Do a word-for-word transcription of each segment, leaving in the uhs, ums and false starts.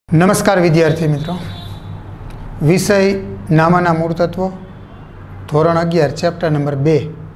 નમસ્કાર વિદ્યાર્થી મિત્રો, વિષય નામાના મૂળ તત્વો, ધોરણ અગિયાર, ચેપ્ટર નંબર બે.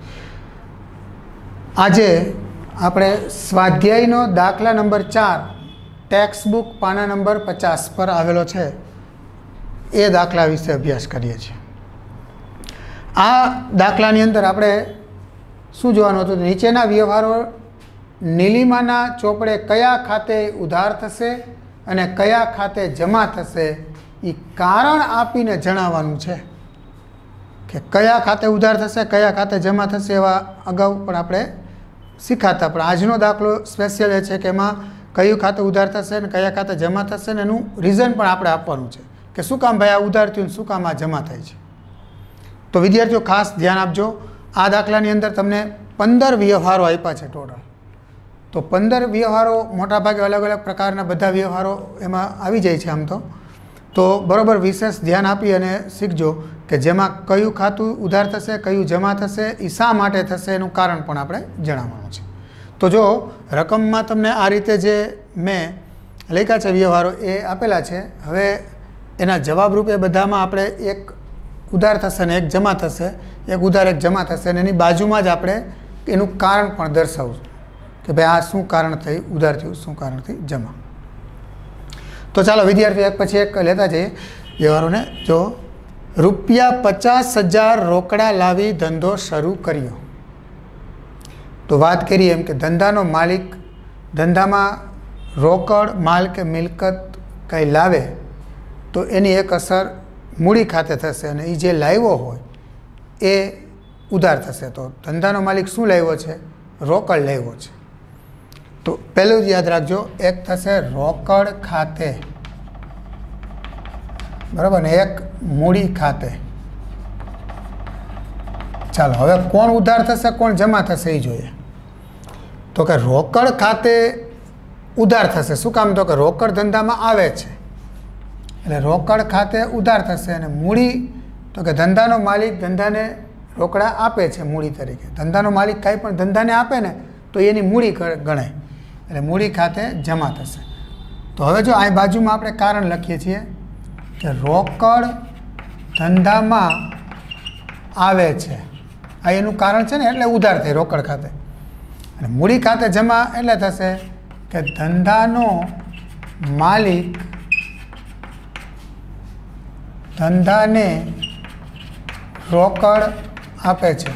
આજે આપણે સ્વાધ્યાયનો દાખલા નંબર ચાર, ટેક્સ્ટ બુક પાના નંબર પચાસ પર આવેલો છે એ દાખલા વિશે અભ્યાસ કરીએ છીએ. આ દાખલાની અંદર આપણે શું જોવાનું હતું? નીચેના વ્યવહારો નીલિમાના ચોપડે કયા ખાતે ઉધાર થશે અને કયા ખાતે જમા થશે એ કારણ આપીને જણાવવાનું છે કે કયા ખાતે ઉધાર થશે, કયા ખાતે જમા થશે. એવા અગાઉ પણ આપણે શીખાતા, પણ આજનો દાખલો સ્પેશિયલ એ છે કે એમાં કયું ખાતે ઉધાર થશે અને કયા ખાતે જમા થશે ને એનું રીઝન પણ આપણે આપવાનું છે કે શું કામ ભાઈ આ ઉધાર થયું, શું કામ આ જમા થાય છે. તો વિદ્યાર્થીઓ ખાસ ધ્યાન આપજો. આ દાખલાની અંદર તમને પંદર વ્યવહારો આપ્યા છે ટોટલ. તો પંદર વ્યવહારો મોટાભાગે અલગ અલગ પ્રકારના બધા વ્યવહારો એમાં આવી જાય છે આમ તો તો બરાબર વિશેષ ધ્યાન આપી અને શીખજો કે જેમાં કયું ખાતું ઉધાર થશે, કયું જમા થશે, એ શા માટે થશે એનું કારણ પણ આપણે જણાવવાનું છે. તો જો રકમમાં તમને આ રીતે જે મેં લખ્યા છે વ્યવહારો એ આપેલા છે. હવે એના જવાબ રૂપે બધામાં આપણે એક ઉધાર થશે ને એક જમા થશે, એક ઉધાર એક જમા થશે અને એની બાજુમાં જ આપણે એનું કારણ પણ દર્શાવશું કે ભાઈ આ શું કારણ થઈ ઉધાર થયું, શું કારણ થઈ જમા. તો ચાલો વિદ્યાર્થીઓ એક પછી એક લેતા જઈએ વ્યવહારોને. જો રૂપિયા પચાસ હજાર રોકડા લાવી ધંધો શરૂ કર્યો. તો વાત કરીએ એમ કે ધંધાનો માલિક ધંધામાં રોકડ માલ કે મિલકત કંઈ લાવે તો એની એક અસર મૂડી ખાતે થશે અને એ જે લાવ્યો હોય એ ઉધાર થશે. તો ધંધાનો માલિક શું લાવ્યો છે? રોકડ લાવ્યો છે. તો પહેલું જ યાદ રાખજો, એક થશે રોકડ ખાતે, બરાબર ને, એક મૂડી ખાતે. ચાલો હવે કોણ ઉધાર થશે કોણ જમા થશે એ જોઈએ. તો કે રોકડ ખાતે ઉધાર થશે. શું કામ? તો કે રોકડ ધંધામાં આવે છે એટલે રોકડ ખાતે ઉધાર થશે. અને મૂડી તો કે ધંધાનો માલિક ધંધાને રોકડા આપે છે મૂડી તરીકે. ધંધાનો માલિક કાંઈ પણ ધંધાને આપે ને તો એની મૂડી ગણાય એટલે મૂડી ખાતે જમા થશે. તો હવે જો આ બાજુમાં આપણે કારણ લખીએ છીએ કે રોકડ ધંધામાં આવે છે, આ એનું કારણ છે ને એટલે ઉધાર થાય રોકડ ખાતે. અને મૂડી ખાતે જમા એટલે થશે કે ધંધાનો માલિક ધંધાને રોકડ આપે છે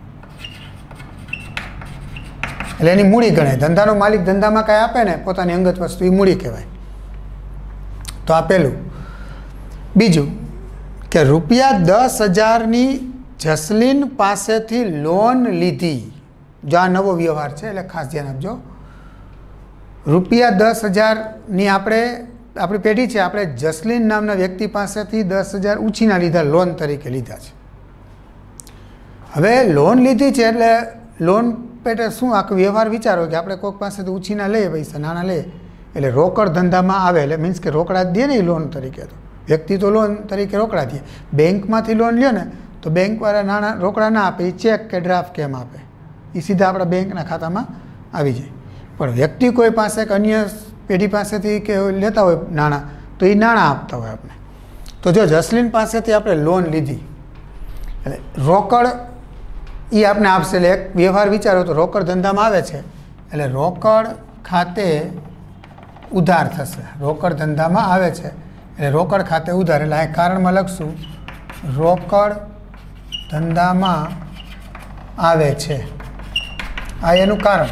એટલે એની મૂડી ગણાય. ધંધાનો માલિક ધંધામાં કાંઈ આપે ને પોતાની અંગત વસ્તુ, એ મૂડી કહેવાય. તો આ પહેલું. બીજું કે રૂપિયા દસ હજારની જસલીન પાસેથી લોન લીધી. જો આ નવો વ્યવહાર છે એટલે ખાસ ધ્યાન આપજો. રૂપિયા દસ હજારની આપણે આપણી પેઢી છે, આપણે જસલીન નામના વ્યક્તિ પાસેથી દસ હજાર ઉછીના લીધા, લોન તરીકે લીધા છે. હવે લોન લીધી છે એટલે લોન પેટે શું આખો વ્યવહાર વિચારો કે આપણે કોઈક પાસેથી ઉછીના લઈએ, પૈસા નાના લઈએ એટલે રોકડ ધંધામાં આવે એટલે મીન્સ કે રોકડા દે ને લોન તરીકે. તો વ્યક્તિ તો લોન તરીકે રોકડા દે. બેંકમાંથી લોન લ્યો ને તો બેંકવાળા નાના રોકડા ના આપે, એ ચેક કે ડ્રાફ્ટ કેમ આપે, એ સીધા આપણા બેંકના ખાતામાં આવી જાય. પણ વ્યક્તિ કોઈ પાસે કે અન્ય પેઢી પાસેથી કે લેતા હોય નાણાં તો એ નાણાં આપતા હોય આપણે. તો જો જસલીન પાસેથી આપણે લોન લીધી એટલે રોકડ એ આપણે આપશે એટલે એક વ્યવહાર વિચારો તો રોકડ ધંધામાં આવે છે એટલે રોકડ ખાતે ઉધાર થશે. રોકડ ધંધામાં આવે છે એટલે રોકડ ખાતે ઉધાર. એટલે આ કારણમાં લખશું રોકડ ધંધામાં આવે છે, આ એનું કારણ.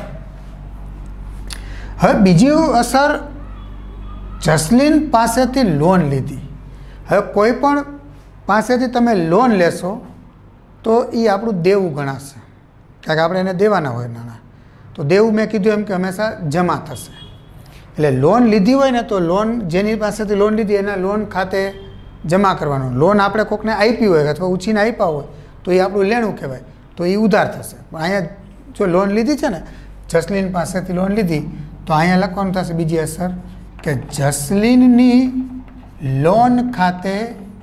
હવે બીજી અસર, જસલીન પાસેથી લોન લીધી. હવે કોઈ પણ પાસેથી તમે લોન લેશો તો એ આપણું દેવું ગણાશે, કારણ કે આપણે એને દેવાના હોય નાના. તો દેવું મેં કીધું એમ કે હંમેશા જમા થશે. એટલે લોન લીધી હોય ને તો લોન જેની પાસેથી લોન લીધી એના લોન ખાતે જમા કરવાનું. લોન આપણે કોઈકને આપી હોય અથવા ઉછીને આપ્યા હોય તો એ આપણું લેણું કહેવાય, તો એ ઉધાર થશે. પણ અહીંયા જો લોન લીધી છે ને, જસલીન પાસેથી લોન લીધી, તો અહીંયા લખવાનું થશે બીજી અસર કે જસલીનની લોન ખાતે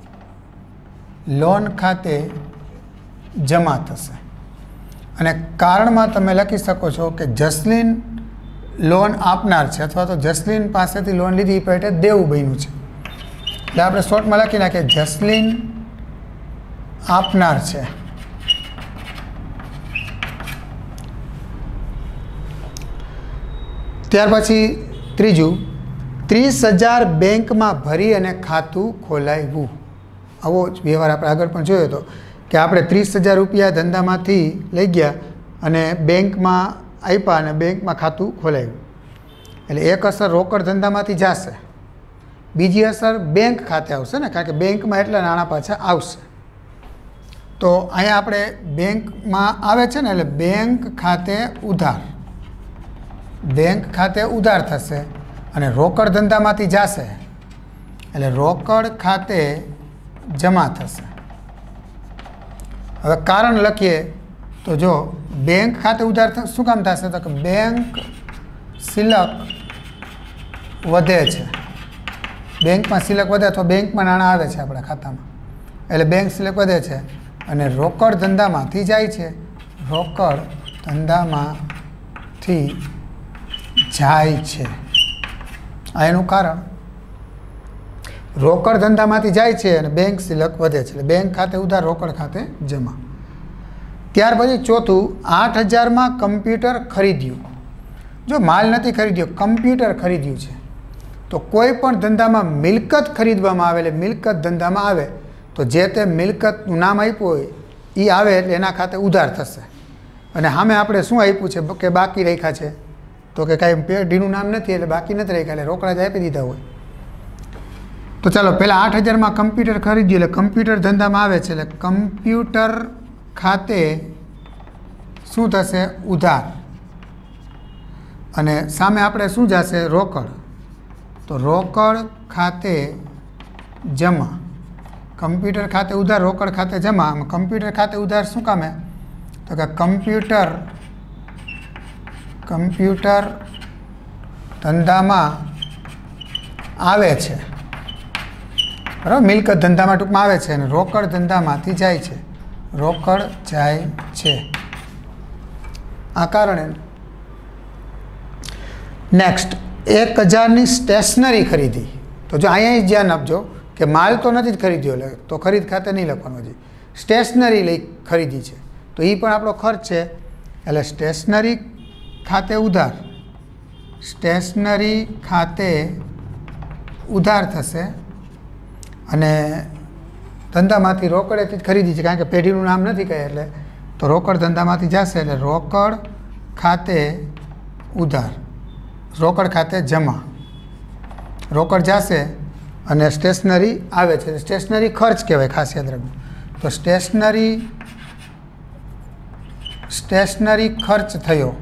લોન ખાતે જમા થશે. અને કારણમાં તમે લખી શકો છો કે જસલીન લોન આપનાર છે અથવા તો જસલીન પાસેથી લોન લીધી એ પેટે દેવું બન્યું છે. એટલે આપણે શોર્ટમાં લખી નાખીએ જસલીન આપનાર છે. ત્યાર પછી ત્રીજું, ત્રીસ હજાર બેંકમાં ભરી અને ખાતું ખોલાવ્યું. આવો જ વ્યવહાર આપણે આગળ પણ જોયો હતો કે આપણે ત્રીસ હજાર રૂપિયા ધંધામાંથી લઈ ગયા અને બેંકમાં આપ્યા અને બેંકમાં ખાતું ખોલાવ્યું. એટલે એક અસર રોકડ ધંધામાંથી જશે, બીજી અસર બેંક ખાતે આવશે ને, કારણ કે બેંકમાં એટલા નાણાં પાછા આવશે. તો અહીંયા આપણે બેંકમાં આવે છે ને એટલે બેંક ખાતે ઉધાર, બેંક ખાતે ઉધાર થશે અને રોકડ ધંધામાંથી જશે એટલે રોકડ ખાતે જમા થશે. હવે કારણ લખીએ તો જો બેંક ખાતે ઉધાર શું કામ થશે તો કે બેંક સિલક વધે છે, બેંકમાં સિલક વધે અથવા બેંકમાં નાણાં આવે છે આપણા ખાતામાં એટલે બેંક સિલક વધે છે અને રોકડ ધંધામાંથી જાય છે, રોકડ ધંધામાંથી જાય છે. આ એનું કારણ, રોકડ ધંધામાંથી જાય છે અને બેંક સિલક વધે છે એટલે બેંક ખાતે ઉધાર, રોકડ ખાતે જમા. ત્યાર પછી ચોથું, આઠ હજારમાં કમ્પ્યુટર ખરીદ્યું. જો માલ નથી ખરીદ્યો, કમ્પ્યુટર ખરીદ્યું છે તો કોઈ પણ ધંધામાં મિલકત ખરીદવામાં આવે એટલે મિલકત ધંધામાં આવે તો જે તે મિલકતનું નામ આપ્યું હોય એ આવે એટલે એના ખાતે ઉધાર થશે. અને સામે આપણે શું આપ્યું છે કે બાકી રાખ્યા છે તો કે કાંઈ પેઢીનું નામ નથી એટલે બાકી નથી રાખ્યા એટલે રોકડા જ આપી દીધા હોય. તો ચાલો પહેલાં આઠ હજારમાં કમ્પ્યુટર ખરીદ્યું એટલે કમ્પ્યુટર ધંધામાં આવે છે એટલે કમ્પ્યુટર ખાતે શું થશે ઉધાર અને સામે આપણે શું જશે રોકડ, તો રોકડ ખાતે જમા. કમ્પ્યુટર ખાતે ઉધાર, રોકડ ખાતે જમા. કમ્પ્યુટર ખાતે ઉધાર શું કામે તો કે કમ્પ્યુટર કમ્પ્યુટર ધંધામાં આવે છે, બરાબર, મિલકત ધંધામાં ટૂંકમાં આવે છે અને રોકડ ધંધામાંથી જાય છે, રોકડ જાય છે. આ કારણે નેક્સ્ટ, એક હજારની સ્ટેશનરી ખરીદી. તો જો અહીંયા જ ધ્યાન આપજો કે માલ તો નથી જ ખરીદ્યો એટલે તો ખરીદ ખાતે નહીં લખવાનું, હજી સ્ટેશનરી લઈ ખરીદી છે તો એ પણ આપણો ખર્ચ છે એટલે સ્ટેશનરી ખાતે ઉધાર, સ્ટેશનરી ખાતે ઉધાર થશે અને ધંધામાંથી રોકડેથી જ ખરીદી છે કારણ કે પેઢીનું નામ નથી કહે એટલે તો રોકડ ધંધામાંથી જશે એટલે રોકડ ખાતે ઉધાર, રોકડ ખાતે જમા. રોકડ જશે અને સ્ટેશનરી આવે છે, સ્ટેશનરી ખર્ચ કહેવાય ખાસ યાદ રાખવું. તો સ્ટેશનરી સ્ટેશનરી ખર્ચ થયો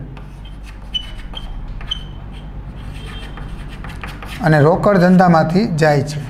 અને રોકડ ધંધામાંથી જાય છે.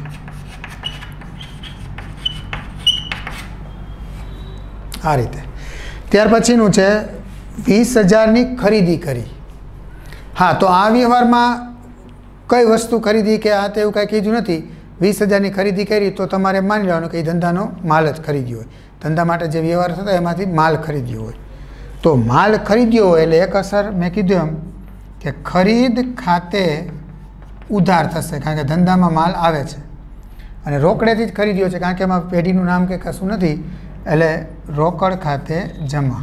આ રીતે. ત્યાર પછીનું છે વીસ હજારની ખરીદી કરી. હા, તો આ વ્યવહારમાં કઈ વસ્તુ ખરીદી કે આ તેવું કાંઈ કીધું નથી. વીસ હજારની ખરીદી કરી તો તમારે માની લેવાનું કે એ ધંધાનો માલ જ ખરીદ્યો હોય, ધંધા માટે જે વ્યવહાર થતો એમાંથી માલ ખરીદ્યો હોય. તો માલ ખરીદ્યો હોય એટલે એક અસર મેં કીધું એમ કે ખરીદ ખાતે ઉધાર થશે કારણ કે ધંધામાં માલ આવે છે અને રોકડેથી જ ખરીદ્યો છે કારણ કે એમાં પેઢીનું નામ કે કશું નથી એટલે રોકડ ખાતે જમા.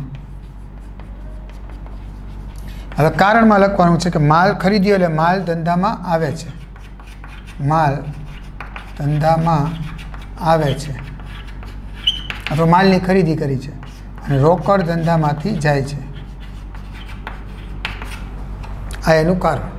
હવે કારણમાં લખવાનું છે કે માલ ખરીદ્યો એટલે માલ ધંધામાં આવે છે, માલ ધંધામાં આવે છે અથવા માલની ખરીદી કરી છે અને રોકડ ધંધામાંથી જાય છે. આ એનું કારણ.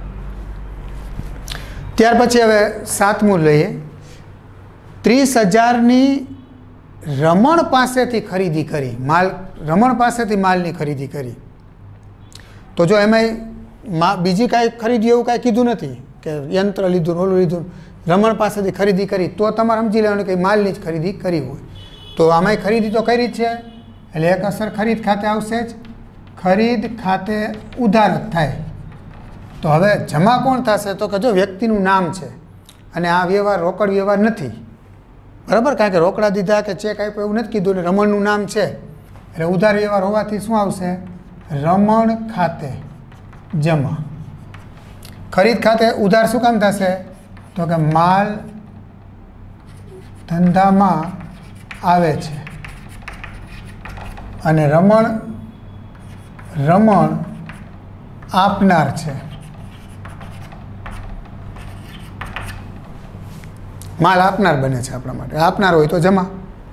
ત્યાર પછી હવે સાતમું લઈએ, ત્રીસ હજારની રમણ પાસેથી ખરીદી કરી. માલ રમણ પાસેથી માલની ખરીદી કરી તો જો એમાંય બીજી કાંઈ ખરીદી એવું કાંઈ કીધું નથી કે યંત્ર લીધું, ઓલું લીધું, રમણ પાસેથી ખરીદી કરી તો તમારે સમજી લેવાનું કે માલની જ ખરીદી કરી હોય. તો આમાંય ખરીદી તો કરી જ છે એટલે એક અસર ખરીદ ખાતે આવશે જ, ખરીદ ખાતે ઉધાર જ થાય. તો હવે જમા કોણ થશે તો કે જો વ્યક્તિનું નામ છે અને આ વ્યવહાર રોકડ વ્યવહાર નથી, બરાબર, કારણ કે રોકડા દીધા કે ચેક આપ્યો એવું નથી કીધું ને રમણનું નામ છે એટલે ઉધાર વ્યવહાર હોવાથી શું આવશે રમણ ખાતે જમા. ખરીદ ખાતે ઉધાર શું કામ થશે તો કે માલ ધંધામાં આવે છે અને રમણ રમણ આપનાર છે. માલ આપનાર બને છે આપણા માટે. આપનાર હોય તો જમા.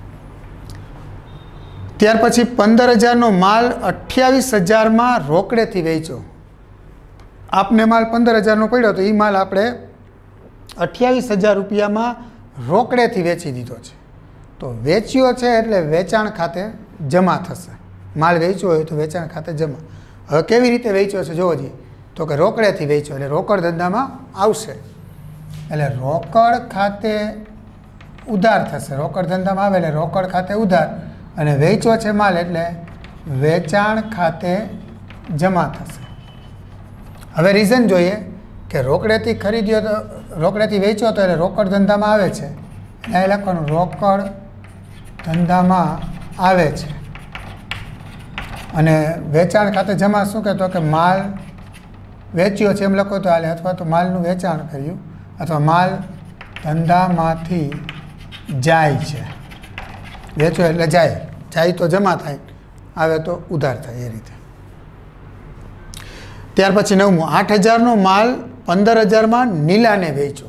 ત્યાર પછી પંદર હજારનો માલ અઠ્યાવીસ હજારમાં રોકડેથી વેચ્યો. આપને માલ પંદર હજારનો પડ્યો તો એ માલ આપણે અઠ્યાવીસ હજાર રૂપિયામાં રોકડેથી વેચી દીધો છે. તો વેચ્યો છે એટલે વેચાણ ખાતે જમા થશે. માલ વેચ્યો હોય તો વેચાણ ખાતે જમા. હવે કેવી રીતે વેચ્યો છે જોવો જી, તો કે રોકડેથી વેચ્યો એટલે રોકડ ધંધામાં આવશે. એટલે રોકડ ખાતે ઉધાર થશે. રોકડ ધંધામાં આવે એટલે રોકડ ખાતે ઉધાર, અને વેચ્યો છે માલ એટલે વેચાણ ખાતે જમા થશે. હવે રીઝન જોઈએ કે રોકડેથી ખરીદ્યો તો રોકડેથી વેચ્યો તો એટલે રોકડ ધંધામાં આવે છે. એટલે એ લખવાનું રોકડ ધંધામાં આવે છે, અને વેચાણ ખાતે જમા શું કહેતો કે માલ વેચ્યો છે એમ લખો તો હાલે, અથવા તો માલનું વેચાણ કર્યું, અથવા માલ ધંધામાંથી જાય છે. વેચ્યો એટલે જાય, જાય તો જમા થાય, આવે તો ઉધાર થાય, એ રીતે. ત્યાર પછી નવમું, આઠ હજારનો માલ પંદર હજારમાં નીલાને વેચ્યો.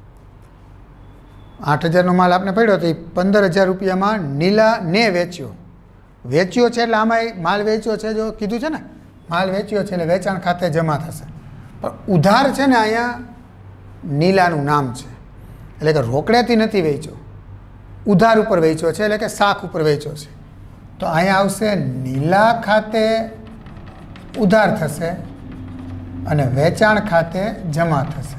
આઠ હજારનો માલ આપણે પડ્યો તો એ પંદર હજાર રૂપિયામાં નીલાને વેચ્યો. વેચ્યો છે એટલે આમાં માલ વેચ્યો છે જો કીધું છે ને, માલ વેચ્યો છે એટલે વેચાણ ખાતે જમા થશે. પણ ઉધાર છે ને અહીંયા નીલાનું નામ છે, એટલે કે રોકડેથી નથી વેચ્યો, ઉધાર ઉપર વેચ્યો છે, એટલે કે શાખ ઉપર વેચ્યો છે. તો અહીંયા આવશે નીલા ખાતે ઉધાર થશે અને વેચાણ ખાતે જમા થશે.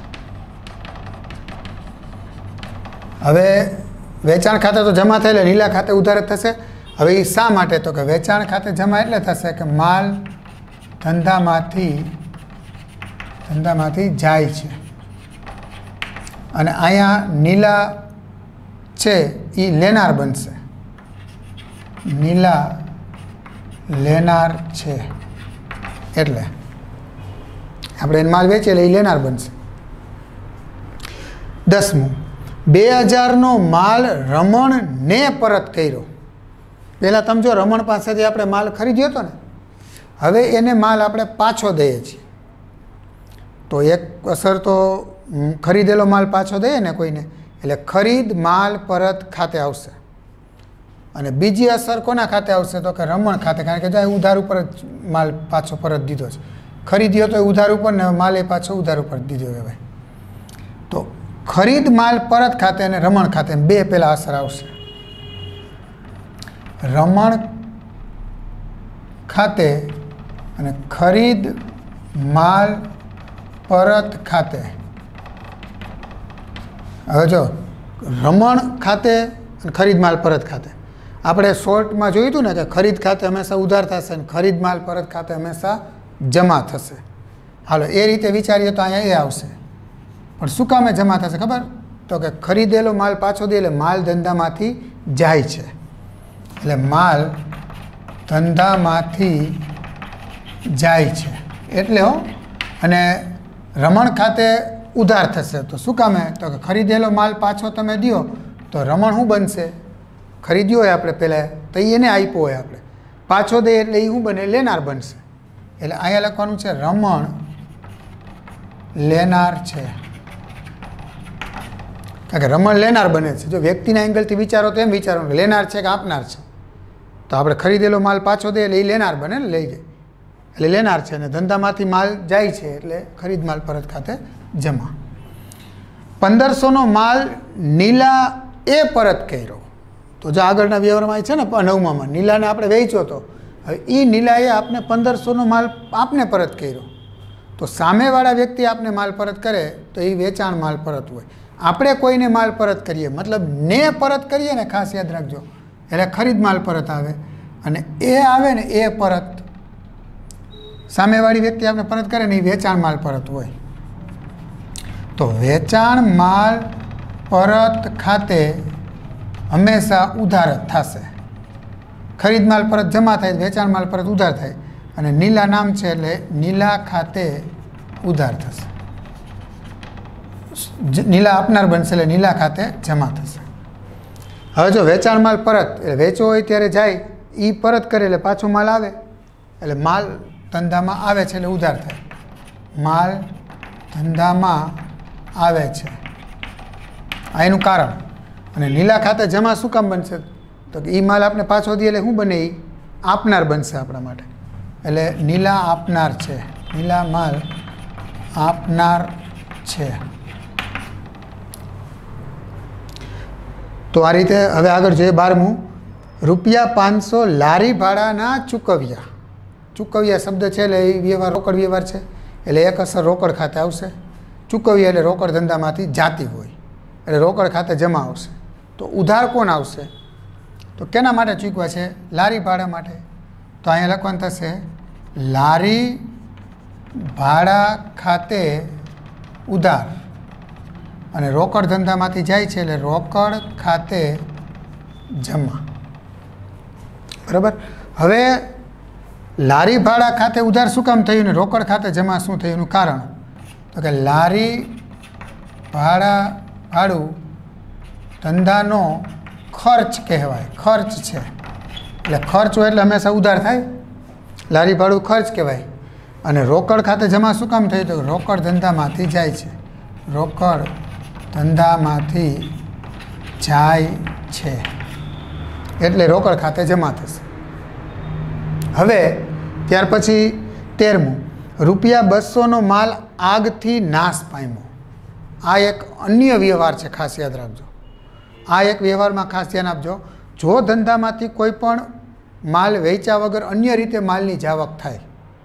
હવે વેચાણ ખાતે તો જમા થાય એટલે નીલા ખાતે ઉધાર જ થશે. હવે એ શા માટે, તો કે વેચાણ ખાતે જમા એટલે થશે કે માલ ધંધામાંથી ધંધામાંથી જાય છે, અને અહીંયા નીલા છે એ લેનાર બનશે. નીલા લેનાર છે એટલે આપણે એને માલ વેચીએ એટલે એ લેનાર બનશે. દસમું, બે હજારનો માલ રમણને પરત કર્યો. પહેલાં તમે જો રમણ પાસેથી આપણે માલ ખરીદ્યો હતો ને, હવે એને માલ આપણે પાછો દઈએ છીએ. તો એક અસર તો ખરીદેલો માલ પાછો દઈએ ને કોઈને, એટલે ખરીદ માલ પરત ખાતે આવશે. અને બીજી અસર કોના ખાતે આવશે, તો કે રમણ ખાતે, કારણ કે જ્યાં ઉધાર ઉપર જ માલ પાછો પરત દીધો છે. ખરીદ્યો તો એ ઉધાર ઉપર ને માલ એ પાછો ઉધાર ઉપર દીધો કહેવાય. તો ખરીદ માલ પરત ખાતે અને રમણ ખાતે બે પહેલાં અસર આવશે. રમણ ખાતે અને ખરીદ માલ પરત ખાતે. હવે જો રમણ ખાતે અને ખરીદ માલ પરત ખાતે આપણે શોર્ટમાં જોયું હતું ને કે ખરીદ ખાતે હંમેશા ઉધાર થશે અને ખરીદ માલ પરત ખાતે હંમેશા જમા થશે. હાલો એ રીતે વિચારીએ તો અહીંયા એ આવશે. પણ શું કામે જમા થશે ખબર, તો કે ખરીદેલો માલ પાછો દે એટલે માલ ધંધામાંથી જાય છે, એટલે માલ ધંધામાંથી જાય છે એટલે હો. અને રમણ ખાતે ઉધાર થશે તો શું કામે, તો કે ખરીદેલો માલ પાછો તમે દો તો રમણ શું બનશે, ખરીદ્યો હોય આપણે પહેલાં તો એને આપ્યો હોય આપણે, પાછો દે એટલે એ શું બને, લેનાર બનશે. એટલે અહીંયા લખવાનું છે રમણ લેનાર છે, કારણ કે રમણ લેનાર બને છે. જો વ્યક્તિના એંગલથી વિચારો તો એમ વિચારો કે લેનાર છે કે આપનાર છે, તો આપણે ખરીદેલો માલ પાછો દે એટલે એ લેનાર બને ને, લઈ જાય એટલે લેનાર છે, અને ધંધામાંથી માલ જાય છે એટલે ખરીદ માલ પરત ખાતે જમા. પંદરસોનો માલ નીલા એ પરત કર્યો. તો જો આગળના વ્યવહારમાં છે ને નવમામાં નીલાને આપણે વેચ્યો હતો, હવે એ નીલાએ આપણે પંદરસોનો માલ આપને પરત કર્યો. તો સામેવાળા વ્યક્તિ આપને માલ પરત કરે તો એ વેચાણ માલ પરત હોય. આપણે કોઈને માલ પરત કરીએ મતલબ ને પરત કરીએ ને, ખાસ યાદ રાખજો, એટલે ખરીદ માલ પરત આવે, અને એ આવે ને એ પરત સામેવાળી વ્યક્તિ આપણે પરત કરે ને એ વેચાણ માલ પરત હોય. તો વેચાણ માલ પરત ખાતે હંમેશા ઉધાર જ થશે. ખરીદ માલ પરત જમા થાય, વેચાણ માલ પરત ઉધાર થાય, અને નીલા નામ છે એટલે નીલા ખાતે ઉધાર થશે. નીલા આપનાર બનશે એટલે નીલા ખાતે જમા થશે. હવે જો વેચાણ માલ પરત એટલે વેચવો હોય ત્યારે જાય એ પરત કરે એટલે પાછો માલ આવે એટલે માલ ધંધામાં આવે છે એટલે ઉધાર થાય. માલ ધંધામાં આવે છે આ એનું કારણ. અને નીલા ખાતે જમા શું કામ બનશે તો કે એ માલ આપણે પાછો દઈએ એટલે શું બને એ આપનાર બનશે આપણા માટે. એટલે નીલા આપનાર છે. નીલા માલ આપનાર છે. તો આ રીતે હવે આગળ જોઈએ બારમું. રૂપિયા પાંચસો લારી ભાડાના ચૂકવ્યા. ચૂકવ્યા શબ્દ છે એટલે એ વ્યવહાર રોકડ વ્યવહાર છે એટલે એક અસર રોકડ ખાતે આવશે. ચૂકવ્યા એટલે રોકડ ધંધામાંથી જાતી હોય એટલે રોકડ ખાતે જમા આવશે. તો ઉધાર કોણ આવશે તો કેના માટે ચૂકવ્યા છે લારી ભાડા માટે. તો અહીંયા લખવાનું થશે લારી ભાડા ખાતે ઉધાર અને રોકડ ધંધામાંથી જાય છે એટલે રોકડ ખાતે જમા. બરાબર. હવે લારી ભાડા ખાતે ઉધાર શું કામ થયું ને રોકડ ખાતે જમા શું થયું એનું કારણ તો કે લારી ભાડા ભાડું ધંધાનો ખર્ચ કહેવાય. ખર્ચ છે એટલે ખર્ચ હોય એટલે હંમેશા ઉધાર થાય. લારી ભાડું ખર્ચ કહેવાય. અને રોકડ ખાતે જમા શું કામ થયું તો રોકડ ધંધામાંથી જાય છે. રોકડ ધંધામાંથી જાય છે એટલે રોકડ ખાતે જમા થશે. હવે ત્યાર પછી તેરમું. રૂપિયા બસોનો માલ આગથી નાશ પામ્યો. આ એક અન્ય વ્યવહાર છે ખાસ યાદ રાખજો. આ એક વ્યવહારમાં ખાસ ધ્યાન આપજો. જો ધંધામાંથી કોઈ પણ માલ વેચ્યા વગર અન્ય રીતે માલની જાવક થાય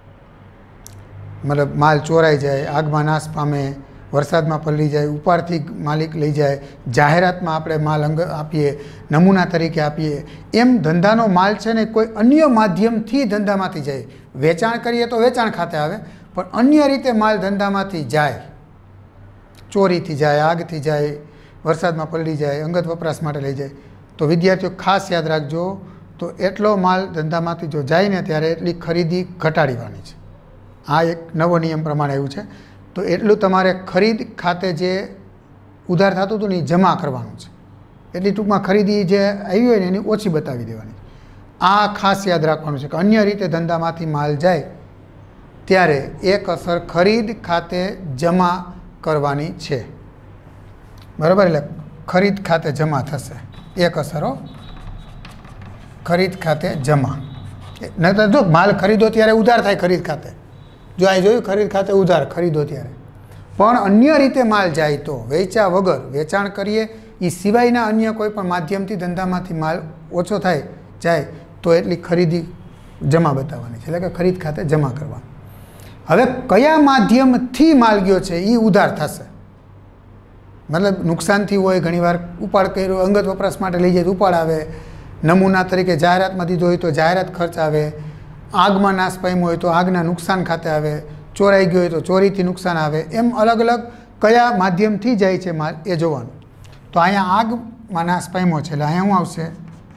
મતલબ માલ ચોરાઈ જાય આગમાં નાશ પામે વરસાદમાં પલળી જાય ઉપાડથી માલિક લઈ જાય જાહેરાતમાં આપણે માલ અંગ આપીએ નમૂના તરીકે આપીએ એમ ધંધાનો માલ છે ને કોઈ અન્ય માધ્યમથી ધંધામાંથી જાય. વેચાણ કરીએ તો વેચાણ ખાતે આવે પણ અન્ય રીતે માલ ધંધામાંથી જાય ચોરીથી જાય આગથી જાય વરસાદમાં પલળી જાય અંગત વપરાશ માટે લઈ જાય તો વિદ્યાર્થીઓ ખાસ યાદ રાખજો. તો એટલો માલ ધંધામાંથી જો જાય ને ત્યારે એટલી ખરીદી ઘટાડવાની છે. આ એક નવો નિયમ પ્રમાણે એવું છે. તો એટલું તમારે ખરીદ ખાતે જે ઉધાર થતું હતું ને એ જમા કરવાનું છે. એટલી ટૂંકમાં ખરીદી જે આવી હોય ને એની ઓછી બતાવી દેવાની. આ ખાસ યાદ રાખવાનું છે કે અન્ય રીતે ધંધામાંથી માલ જાય ત્યારે એક અસર ખરીદ ખાતે જમા કરવાની છે. બરાબર. એટલે ખરીદ ખાતે જમા થશે એક અસરો ખરીદ ખાતે જમા. નહીતર જો માલ ખરીદો ત્યારે ઉધાર થાય ખરીદ ખાતે. જો આ જોયું ખરીદ ખાતે ઉધાર ખરીદો ત્યારે પણ અન્ય રીતે માલ જાય તો વેચા વગર વેચાણ કરીએ એ સિવાયના અન્ય કોઈ પણ માધ્યમથી ધંધામાંથી માલ ઓછો થાય જાય તો એટલી ખરીદી જમા બતાવવાની છે એટલે કે ખરીદ ખાતે જમા કરવાનું. હવે કયા માધ્યમથી માલ ગયો છે એ ઉધાર થશે. મતલબ નુકસાનથી હોય ઘણીવાર ઉપાડ કર્યો અંગત વપરાશ માટે લઈ જાય તો ઉપાડ આવે નમૂના તરીકે જાહેરાતમાં દીધો હોય તો જાહેરાત ખર્ચ આવે આગમાં નાશ પામ્યો હોય તો આગના નુકસાન ખાતે આવે ચોરાઈ ગયો હોય તો ચોરીથી નુકસાન આવે એમ અલગ અલગ કયા માધ્યમથી જાય છે માલ એ જોવાનું. તો અહીંયા આગમાં નાશ પામ્યો છે એટલે અહીંયા શું આવશે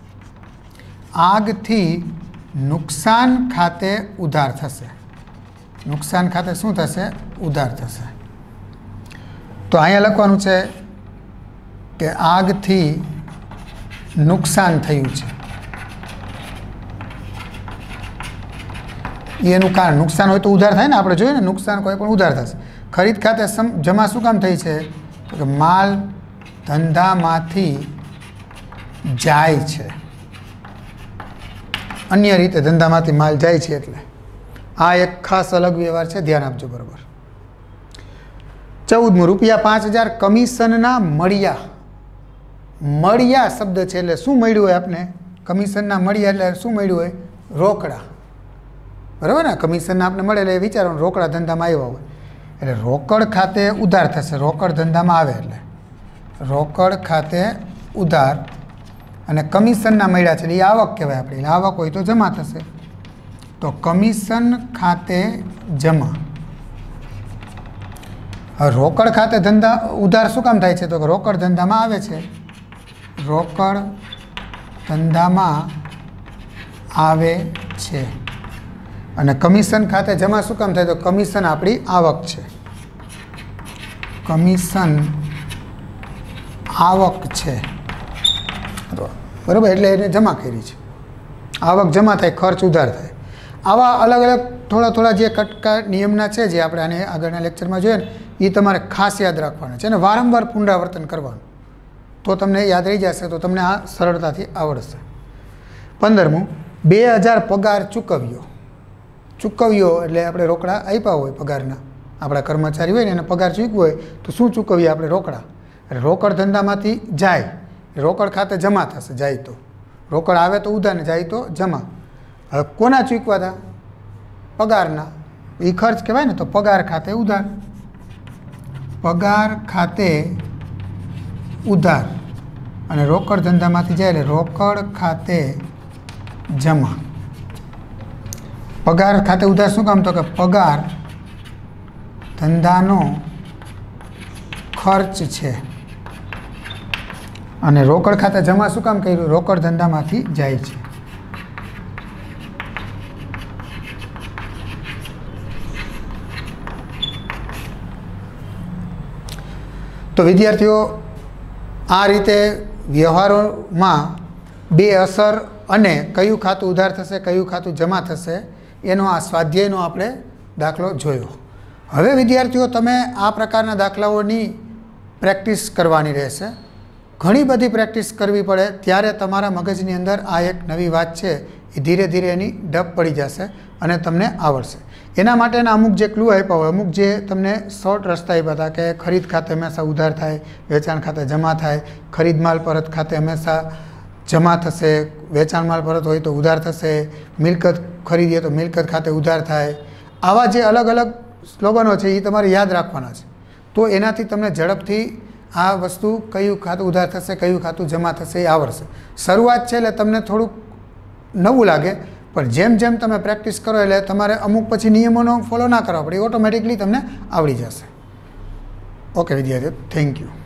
આગથી નુકસાન ખાતે ઉધાર થશે. નુકસાન ખાતે શું થશે ઉધાર થશે. તો અહીંયા લખવાનું છે કે આગથી નુકસાન થયું છે એનું કારણ નુકસાન હોય તો ઉધાર થાય ને આપણે જોઈએ ને નુકસાન કોઈ પણ ઉધાર થશે. ખરીદ ખાતે જમા શું કામ થઈ છે તો કે માલ ધંધામાંથી જાય છે અન્ય રીતે ધંધામાંથી માલ જાય છે એટલે આ એક ખાસ અલગ વ્યવહાર છે ધ્યાન આપજો. બરાબર. ચૌદમું. રૂપિયા પાંચ હજાર કમિશનના મળ્યા. મળ્યા શબ્દ છે એટલે શું મળ્યું હોય આપને કમિશનના મળ્યા એટલે શું મળ્યું હોય રોકડા. બરાબર ને કમિશનના આપણે મળે એટલે વિચારવાનું રોકડા ધંધામાં આવ્યા હોય એટલે રોકડ ખાતે ઉધાર થશે. રોકડ ધંધામાં આવે એટલે રોકડ ખાતે ઉધાર અને કમિશનના મળ્યા છે એટલે એ આવક કહેવાય આપણે એટલે આવક હોય તો જમા થશે. તો કમિશન ખાતે જમા. હવે રોકડ ખાતે ધંધા ઉધાર શું કામ થાય છે તો કે રોકડ ધંધામાં આવે છે. રોકડ ધંધામાં આવે છે અને કમિશન ખાતે જમા શું કામ થાય તો કમિશન આપણી આવક છે. કમિશન આવક છે બરાબર, એટલે એને જમા કરી છે. આવક જમા થાય, ખર્ચ ઉધાર થાય. આવા અલગ અલગ થોડા થોડા જે કટકા નિયમના છે જે આપણે આને આગળના લેક્ચરમાં જોઈએ ને એ તમારે ખાસ યાદ રાખવાના છે અને વારંવાર પુનરાવર્તન કરવાનું, તો તમને યાદ રહી જશે, તો તમને આ સરળતાથી આવડશે. પંદરમું, બે હજાર પગાર ચૂકવ્યો. ચૂકવ્યો એટલે આપણે રોકડા આપ્યા હોય પગારના, આપણા કર્મચારી હોય ને એને પગાર ચૂકવ્યો હોય તો શું ચૂકવીએ આપણે? રોકડા. એટલે રોકડ ધંધામાંથી જાય, રોકડ ખાતે જમા થશે. જાય તો રોકડ, આવે તો ઉધાર, ને જાય તો જમા. હવે કોના ચૂકવા હતા? પગારના. એ ખર્ચ કહેવાય ને, તો પગાર ખાતે ઉધાર. પગાર ખાતે ઉધાર અને રોકડ ધંધામાંથી જાય એટલે રોકડ ખાતે જમા. પગાર ખાતે ઉધાર શું કામ? તો કે પગાર ધંધાનો ખર્ચ છે અને રોકડ ખાતે જમા શું કામ કર્યું? રોકડ ધંધામાંથી જાય છે. તો વિદ્યાર્થીઓ, આ રીતે વ્યવહારોમાં બે અસર અને કયું ખાતું ઉધાર થશે, કયું ખાતું જમા થશે, એનો આ સ્વાધ્યાયનો આપણે દાખલો જોયો. હવે વિદ્યાર્થીઓ, તમે આ પ્રકારના દાખલાઓની પ્રેક્ટિસ કરવાની રહેશે. ઘણી બધી પ્રેક્ટિસ કરવી પડે, ત્યારે તમારા મગજની અંદર આ એક નવી વાત છે એ ધીરે ધીરે એની ડબ પડી જશે અને તમને આવડશે. એના માટેના અમુક જે ક્લુ આપ્યા હોય, અમુક જે તમને શોર્ટ રસ્તા આપ્યા હતા કે ખરીદ ખાતે હંમેશા ઉધાર થાય, વેચાણ ખાતે જમા થાય, ખરીદ માલ પરત ખાતે હંમેશા જમા થશે, વેચાણ માલ પરત હોય તો ઉધાર થશે, મિલકત ખરીદીએ તો મિલકત ખાતે ઉધાર થાય. આવા જે અલગ અલગ સ્લોગનો છે એ તમારે યાદ રાખવાના છે. તો એનાથી તમને ઝડપથી આ વસ્તુ કયું ખાતું ઉધાર થશે, કયું ખાતું જમા થશે એ આવડશે. શરૂઆત છે એટલે તમને થોડુંક નવું લાગે, પણ જેમ જેમ તમે પ્રેક્ટિસ કરો એટલે તમારે અમુક પછી નિયમોનો ફોલો ના કરવા પડે, ઓટોમેટિકલી તમને આવડી જશે. ઓકે વિદ્યાર્થીઓ, થેન્ક યુ.